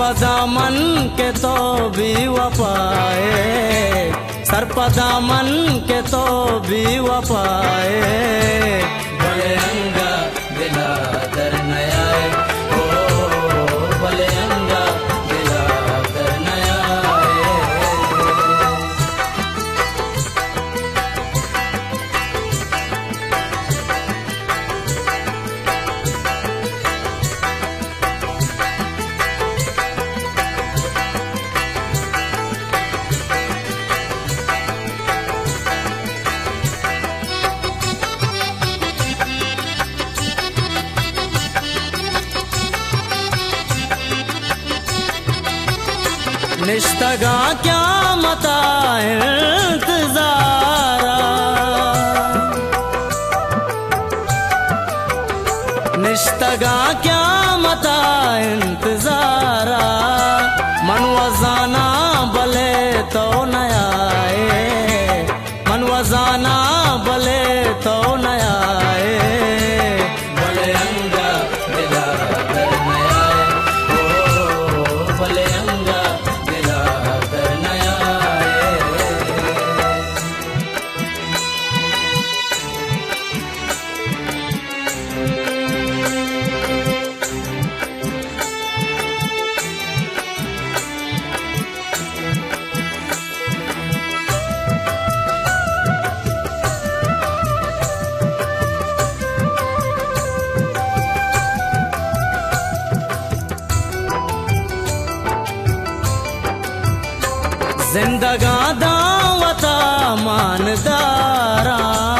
सर्पदामन के तो भी वफाए, सर्पदामन के तो भी वफाए। भले अंगा दिला दर नयाए, ओ भले अंगा दिला दर नयाए। निश्तगा क्या मता इंतजारा, निश्तगा क्या मता इंतजारा। मनवजाना भले तो नयाए, मनवजाना भले तो नयाए। भले अंगा दिला दर नयाए, ओ भले अंगा दिला दर नयाए। जिंदगा दावता मानदारा,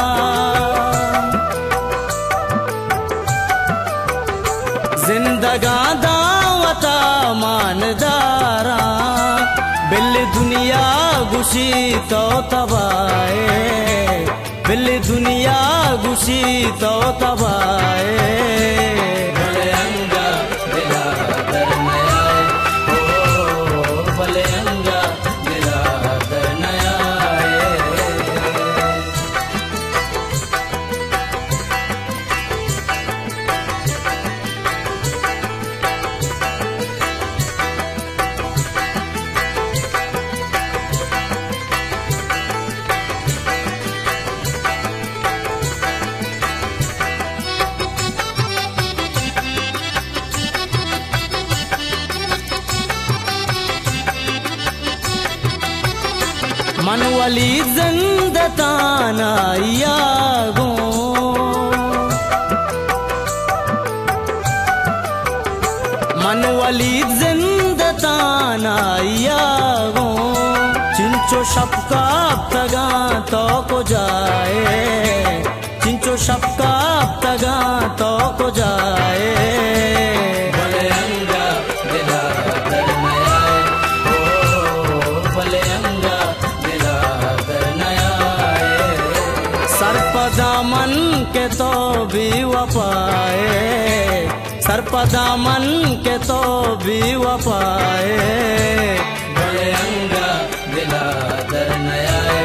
जिंदगा दावता मानदारा। बिल्ली दुनिया गुशी तो तबाए, बिल्ली दुनिया गुशी तो तबाए। भले अंगा दिला दर नयाए, ओ भले अंगा दिला दर नयाए। मन वली जिंदताना यागो, मन वली जिंदताना यागो। चिंचो शपका तगा तो को जाए, चिंचो शपका तगा तो को जाए। भले अंगा दिला दर नयाए, ओ भले अंगा दिला दर नयाए। सर्पदामन के तो भी वफाए, सर्पदामन के तो भी वफाए। भले अंगा दिला दर नयाए,